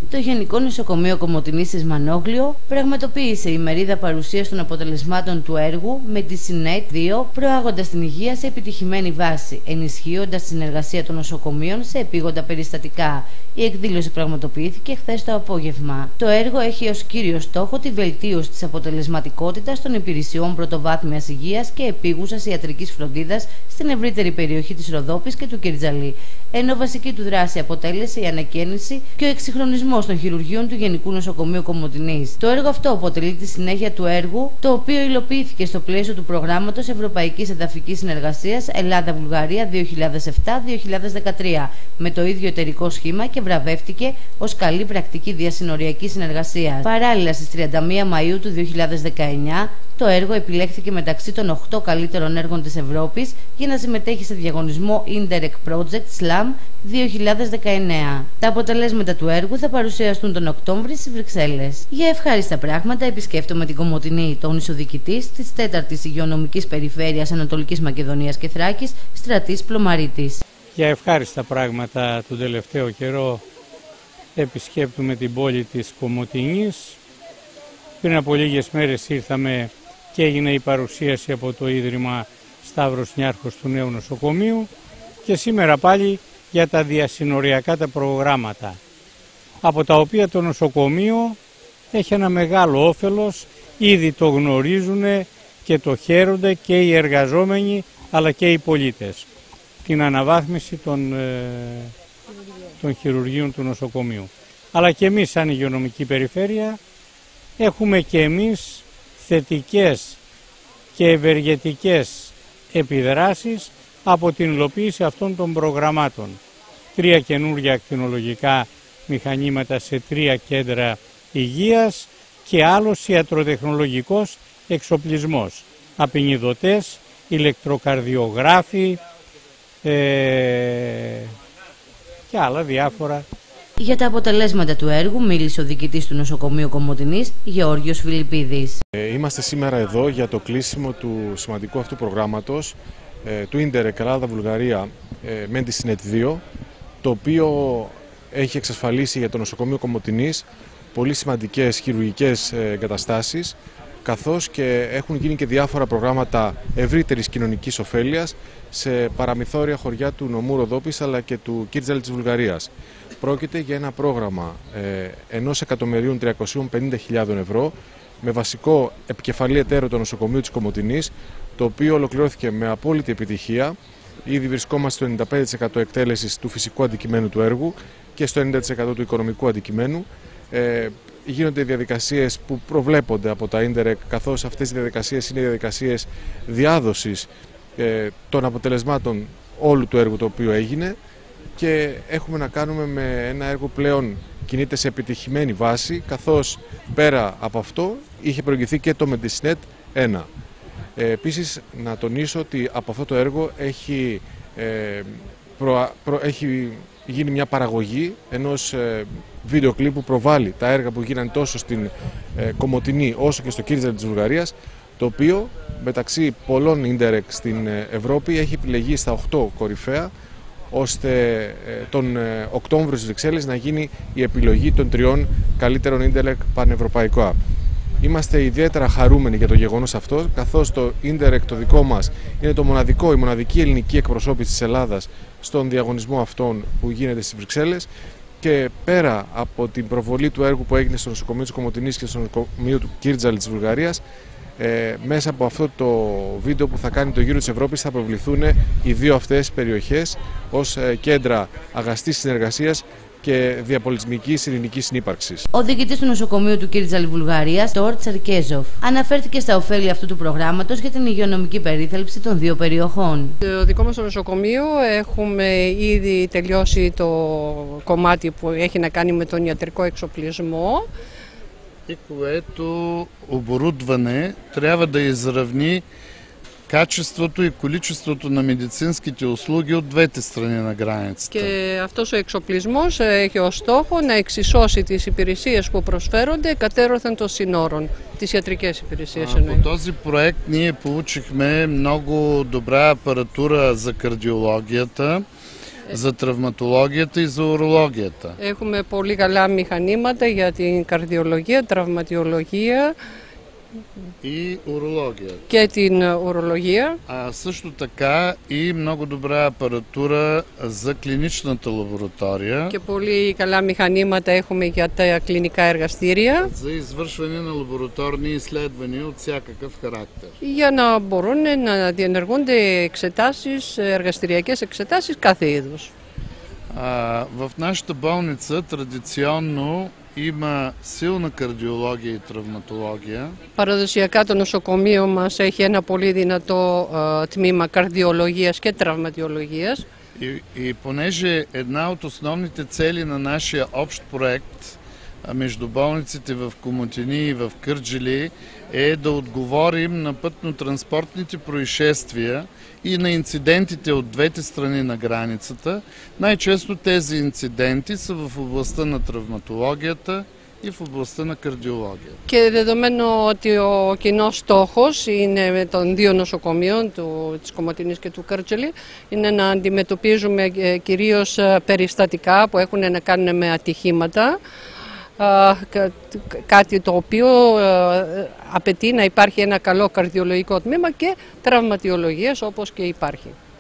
Το Γενικό Νοσοκομείο Κομοτηνής της Μανόγλιο πραγματοποίησε ημερίδα παρουσίας των αποτελεσμάτων του έργου με τη ΣΥΝΕΤ 2, προάγοντας την υγεία σε επιτυχημένη βάση, ενισχύοντας τη συνεργασία των νοσοκομείων σε επίγοντα περιστατικά. Η εκδήλωση πραγματοποιήθηκε χθες το απόγευμα. Το έργο έχει ως κύριο στόχο τη βελτίωση της αποτελεσματικότητας των υπηρεσιών πρωτοβάθμιας υγείας και επίγουσας ιατρικής φροντίδας στην ευρύτερη περιοχή της Ροδόπης και του Κυρτζαλή, ενώ βασική του δράση αποτέλεσε η ανακαίνιση και ο εξυγχρονισμός των χειρουργείων του Γενικού Νοσοκομείου Κομοτηνής. Το έργο αυτό αποτελεί τη συνέχεια του έργου, το οποίο υλοποιήθηκε στο πλαίσιο του προγράμματος Ευρωπαϊκής Εδαφικής Συνεργασίας Ελλάδα-Βουλγαρία 2007-2013, με το ίδιο εταιρικό σχήμα και βραβεύτηκε ως καλή πρακτική διασυνοριακής συνεργασίας. Παράλληλα, στις 31 Μαΐου του 2019, το έργο επιλέχθηκε μεταξύ των 8 καλύτερων έργων της Ευρώπης για να συμμετέχει σε διαγωνισμό Indirect Project Slam 2019. Τα αποτελέσματα του έργου θα παρουσιαστούν τον Οκτώβρη στις Βρυξέλλες. Για ευχάριστα πράγματα επισκέφτομαι την Κομοτηνή, τον ισοδικητής της 4ης Υγειονομικής Περιφέρειας Ανατολικής Μακεδονίας και Θράκης, Στρατής Πλωμαρίτης. Για ευχάριστα πράγματα τον τελευταίο καιρό επισκέπτομαι την πόλη της Κομοτηνής. Πριν από λίγες μέρες ήρθαμε και έγινε η παρουσίαση από το Ίδρυμα Σταύρος Νιάρχος του νέου νοσοκομείου και σήμερα πάλι για τα διασυνοριακά τα προγράμματα, από τα οποία το νοσοκομείο έχει ένα μεγάλο όφελος, ήδη το γνωρίζουν και το χαίρονται και οι εργαζόμενοι αλλά και οι πολίτες. Την αναβάθμιση των χειρουργείων του νοσοκομείου. Αλλά και εμείς σαν υγειονομική περιφέρεια έχουμε και εμείς θετικές και ευεργετικές επιδράσεις από την υλοποίηση αυτών των προγραμμάτων. 3 καινούργια ακτινολογικά μηχανήματα σε 3 κέντρα υγείας και άλλος ιατροτεχνολογικός εξοπλισμός. Απεινιδωτές, ηλεκτροκαρδιογράφοι και άλλα διάφορα. Για τα αποτελέσματα του έργου μίλησε ο διοικητής του νοσοκομείου Κομοτηνής, Γεώργιος Φιλιππίδης. Είμαστε σήμερα εδώ για το κλείσιμο του σημαντικού αυτού προγράμματος του Indirect Ελλάδα-Βουλγαρία με τη ΣΥΝΕΤ 2, το οποίο έχει εξασφαλίσει για το νοσοκομείο Κομοτηνής πολύ σημαντικές χειρουργικές εγκαταστάσεις, καθώς και έχουν γίνει και διάφορα προγράμματα ευρύτερης κοινωνικής ωφέλειας σε παραμεθόρια χωριά του νομού Ροδόπης αλλά και του Κυρτζαλή της Βουλγαρίας. Πρόκειται για ένα πρόγραμμα 1.350.000 ευρώ με βασικό επικεφαλή εταίρο το νοσοκομείο της Κομοτηνής, το οποίο ολοκληρώθηκε με απόλυτη επιτυχία. Ήδη βρισκόμαστε στο 95% εκτέλεσης του φυσικού αντικειμένου του έργου και στο 90% του οικονομικού αντικειμένου. Γίνονται διαδικασίες που προβλέπονται από τα Indirect, καθώς αυτές οι διαδικασίες είναι διαδικασίες διάδοσης των αποτελεσμάτων όλου του έργου το οποίο έγινε, και έχουμε να κάνουμε με ένα έργο που πλέον κινείται σε επιτυχημένη βάση, καθώς πέρα από αυτό είχε προηγηθεί και το Medicinet 1. Επίσης να τονίσω ότι από αυτό το έργο έχει γίνει μια παραγωγή ενός βίντεο κλιπ που προβάλλει τα έργα που γίνανε τόσο στην Κομοτηνή όσο και στο Κυρτζαλή της Βουλγαρίας, το οποίο μεταξύ πολλών Indirect στην Ευρώπη έχει επιλεγεί στα 8 κορυφαία, ώστε τον Οκτώβριο στις Βρυξέλλες να γίνει η επιλογή των 3 καλύτερων Indirect πανευρωπαϊκά. Είμαστε ιδιαίτερα χαρούμενοι για το γεγονός αυτό, καθώς το Indirect το δικό μας είναι η μοναδική ελληνική εκπροσώπηση της Ελλάδας στον διαγωνισμό αυτόν που γίνεται στις Βρυξέλλες, και πέρα από την προβολή του έργου που έγινε στο νοσοκομείο της Κομοτηνής και στο νοσοκομείο του Κυρτζαλή της Βουλγαρίας, μέσα από αυτό το βίντεο που θα κάνει το γύρο της Ευρώπης θα προβληθούν οι 2 αυτές περιοχές ως κέντρα αγαστής συνεργασίας και διαπολιτισμικής ειρηνικής συνύπαρξης. Ο διοικητής του νοσοκομείου του Κυρτζαλή Βουλγαρίας, Τόρ Τσαρκέζοφ, αναφέρθηκε στα ωφέλη αυτού του προγράμματος για την υγειονομική περίθαλψη των 2 περιοχών. Το δικό μας το νοσοκομείο έχουμε ήδη τελειώσει το κομμάτι που έχει να κάνει με τον ιατρικό εξοπλισμό, и което оборудване трябва да изравни качеството и количеството на медицинските услуги от двете страни на границата. Και αυτός ο εξοπλισμός έχει ως στόχο να εξισώσει τις υπηρεσίες που προσφέρονται κατέρωθεν των συνόρων, τις ιατρικές υπηρεσίες εννοεί. Από този проект ние получихме много добра апаратура за кардиологията. за τραυματολογията и за урологията. Έχουμε πολύ καλά μηχανήματα για την καρδιολογία, τραυματιολογία И урология. και την ουρολογία. А също така и много добра апаратура за клиничната лаборатория. Και πολύ καλά μηχανήματα έχουμε για τα κλινικά εργαστήρια. За извършване на лабораторни изследвания от всякакъв характер. Για να μπορούν να διενεργούνται εξετάσεις, εργαστηριακές εξετάσεις κάθε είδους. В нашата болница традиционно има силна кардиология и травматология. Παραδοσιακά το νοσοκομείο μας έχει ένα πολύ δυνατό τμήμα καρδιολογίας και τραυματιολογίας. И понеже една от основните цели на нашия общ проект между болниците в Комотини и в Кърджали е да отговорим на пътно-транспортните происшествия и на инцидентите от двете страни на границата. Най-често тези инциденти са в областта на травматологията и в областта на κardioλόγια. Και δεδομένου ότι ο κοινός στόχος είναι με των δύο νοσοκομείων, της Κομοτηνής και του Κέρτζελη, είναι να αντιμετωπίζουμε κυρίως περιστατικά που έχουν να κάνουν με ατυχήματα, κάτι το οποίο απαιτεί να υπάρχει ένα καλό καρδιολογικό τμήμα και τραυματιολογίας όπως και υπάρχει.